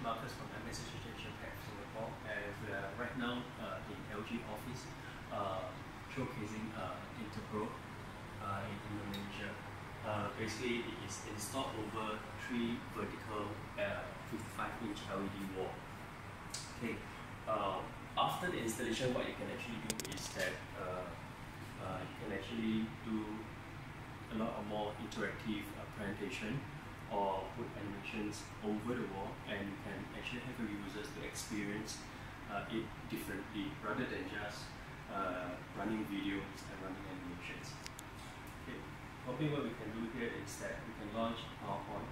Marcus from Association Pack Singapore, and we are right now in LG office showcasing InterPro in Indonesia. Basically, it is installed over 3 vertical 55-inch LED wall. Okay. After the installation, what you can actually do is that you can actually do a lot of more interactive presentation or put animations over the wall, and you can actually have your users to experience it differently rather than just running videos and running animations. Okay. Probably what we can do here is that we can launch PowerPoint.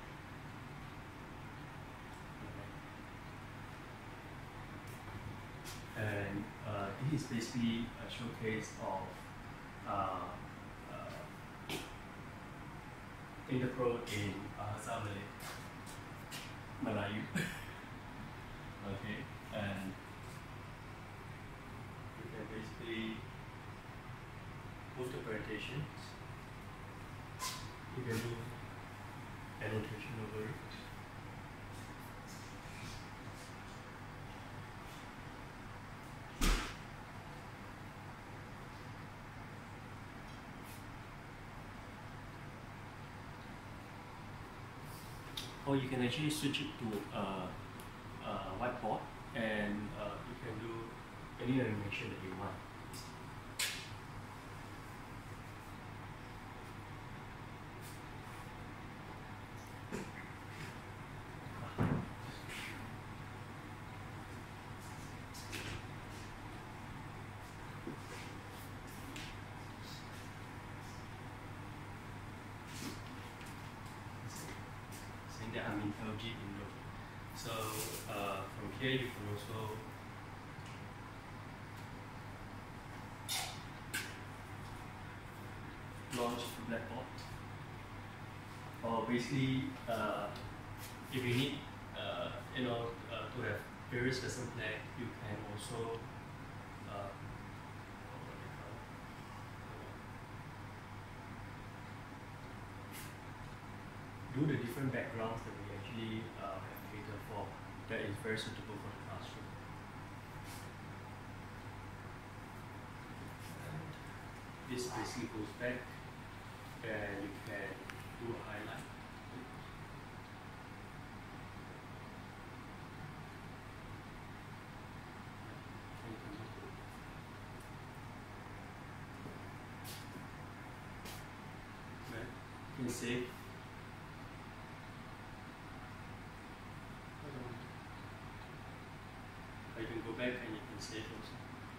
And this is basically a showcase of InterPro in Bahasa Melayu. Okay, and you can basically move the presentations. You can do annotation over it. Or you can actually switch it to whiteboard, and you can do any animation that you want. That I'm in LG Indonesia. So from here you can also launch the blackboard. Or basically, if you need to have various lesson plan, you can also do the different backgrounds that we actually have catered for that is very suitable for the classroom. And this basically goes back, and you can do a highlight. You can save. You can go back and you can save also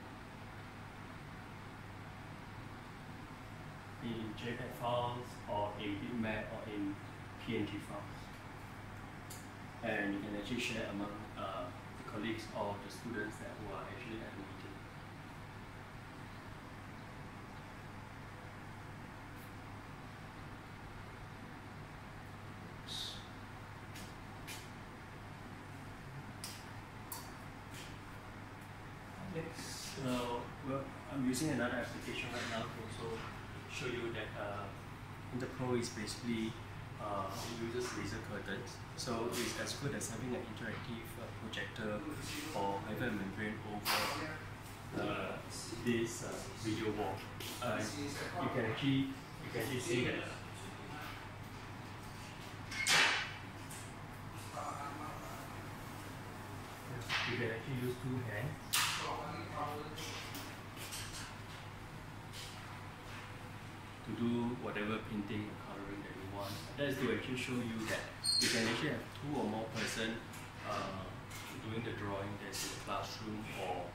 in JPEG files or in bitmap or in PNG files, and you can actually share among the colleagues or the students that who are actually at the meeting. Next, well, I'm using another application right now to also show you that InterPro is basically uses laser curtains. So it's as good as having an interactive projector or having a membrane over this video wall. You can actually see that. You can actually use 2 hands to do whatever painting or coloring that you want. That is to actually show you that you can actually have 2 or more person doing the drawing that's in the classroom, or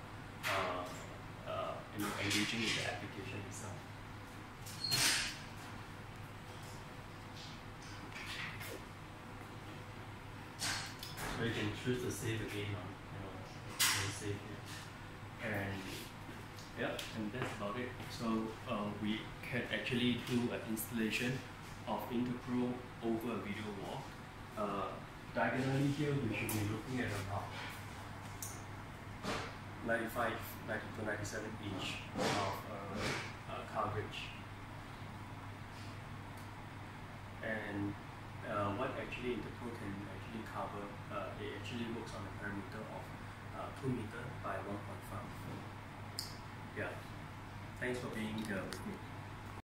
engaging in the application itself. So you can choose to save again on, save here. And yeah, and that's about it. So we can actually do an installation of InterPro over a video wall. Diagonally here, we should be looking at about 95 to 97 inch of coverage. And what actually InterPro can actually cover, it actually works on 2 meter by 1.5. Yeah, thanks for being with me.